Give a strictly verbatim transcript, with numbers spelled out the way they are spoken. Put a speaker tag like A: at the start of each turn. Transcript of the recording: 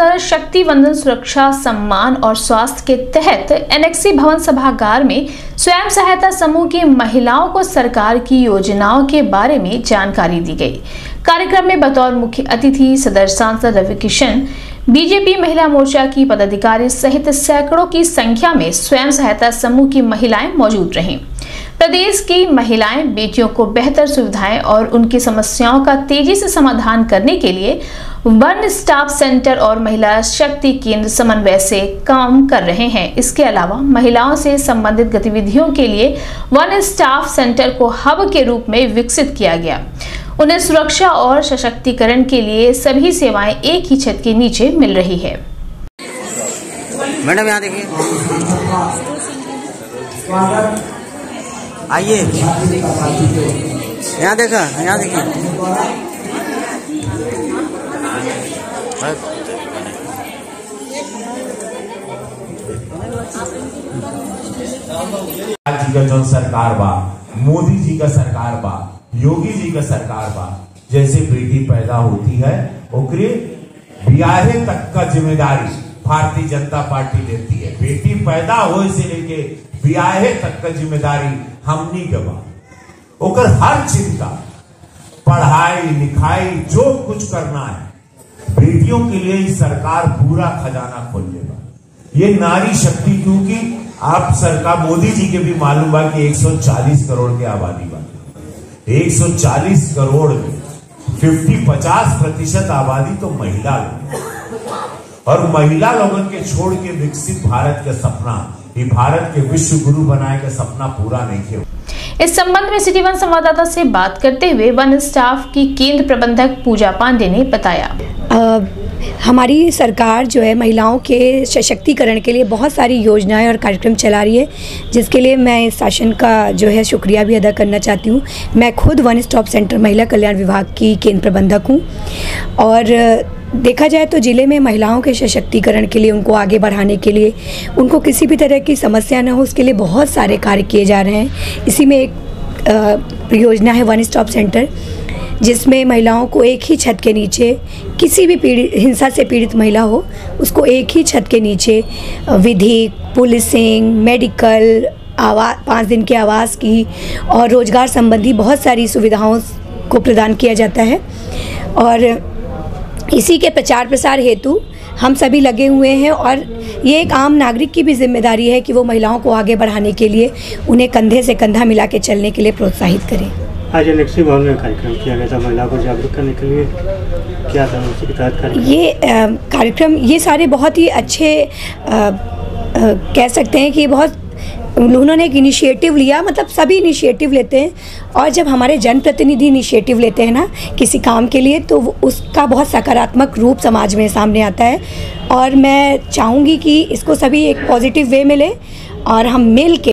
A: नगर शक्ति वंदन सुरक्षा सम्मान और स्वास्थ्य के तहत एनेक्सी भवन सभागार में स्वयं सहायता समूह की महिलाओं को सरकार की योजनाओं के बारे में जानकारी दी गई। कार्यक्रम में बतौर मुख्य अतिथि सदर सांसद रवि किशन, बीजेपी महिला मोर्चा की पदाधिकारी सहित सैकड़ों की संख्या में स्वयं सहायता समूह की महिलाएं मौजूद रहीं। प्रदेश की महिलाएं बेटियों को बेहतर सुविधाएं और उनकी समस्याओं का तेजी से समाधान करने के लिए वन स्टॉप सेंटर और महिला शक्ति केंद्र समन्वय से काम कर रहे हैं। इसके अलावा महिलाओं से संबंधित गतिविधियों के लिए वन स्टॉप सेंटर को हब के रूप में विकसित किया गया। उन्हें सुरक्षा और सशक्तिकरण के लिए सभी सेवाएं एक ही छत के नीचे मिल रही है।
B: मैडम यहाँ देखिए, आइए यहाँ देखा, यहाँ देखिए।
C: जी का जो सरकार बा, मोदी जी का सरकार बा, योगी जी का सरकार बा, जैसे बेटी पैदा होती है ओकरे ब्याहे तक का जिम्मेदारी भारतीय जनता पार्टी लेती है। बेटी पैदा होए से लेके ब्याहे तक का जिम्मेदारी हमनी के बा। ओकर हर चिंता, पढ़ाई लिखाई जो कुछ करना है बेटियों के लिए ही सरकार पूरा खजाना खोल लेगा। ये नारी शक्ति, क्योंकि आप सरकार मोदी जी के भी मालूम बा कि एक सौ चालीस करोड़ की आबादी बा। एक सौ चालीस करोड़ में पचास प्रतिशत आबादी तो महिला लोग, और महिला लोगों के छोड़ के विकसित भारत का सपना, ये भारत के विश्व गुरु बनाए का सपना पूरा नहीं किया।
A: इस संबंध में सिटी वन संवाददाता से बात करते हुए वन स्टाफ की केंद्र प्रबंधक पूजा पांडे ने बताया,
D: आ, हमारी सरकार जो है महिलाओं के सशक्तिकरण के लिए बहुत सारी योजनाएं और कार्यक्रम चला रही है, जिसके लिए मैं इस शासन का जो है शुक्रिया भी अदा करना चाहती हूँ। मैं खुद वन स्टॉप सेंटर महिला कल्याण विभाग की केंद्र प्रबंधक हूँ, और देखा जाए तो ज़िले में महिलाओं के सशक्तिकरण के लिए, उनको आगे बढ़ाने के लिए, उनको किसी भी तरह की समस्या न हो, उसके लिए बहुत सारे कार्य किए जा रहे हैं। इसी में एक योजना है वन स्टॉप सेंटर, जिसमें महिलाओं को एक ही छत के नीचे, किसी भी पीड़ित हिंसा से पीड़ित महिला हो उसको एक ही छत के नीचे विधिक, पुलिसिंग, मेडिकल, आवास, पाँच दिन के आवास की और रोजगार संबंधी बहुत सारी सुविधाओं को प्रदान किया जाता है। और इसी के प्रचार प्रसार हेतु हम सभी लगे हुए हैं, और ये एक आम नागरिक की भी जिम्मेदारी है कि वो महिलाओं को आगे बढ़ाने के लिए उन्हें कंधे से कंधा मिला के चलने के लिए प्रोत्साहित करें। आज
E: एनेक्सी भवन में कार्यक्रम किया गया था महिला को जागरूक करने के लिए, क्या था उसके तहत कार्यक्रम?
D: ये आ, कार्यक्रम ये सारे बहुत ही अच्छे आ, आ, कह सकते हैं कि बहुत उन्होंने एक इनिशिएटिव लिया, मतलब सभी इनिशिएटिव लेते हैं, और जब हमारे जनप्रतिनिधि इनिशिएटिव लेते हैं ना किसी काम के लिए, तो उसका बहुत सकारात्मक रूप समाज में सामने आता है। और मैं चाहूँगी कि इसको सभी एक पॉजिटिव वे में लें और हम मिल के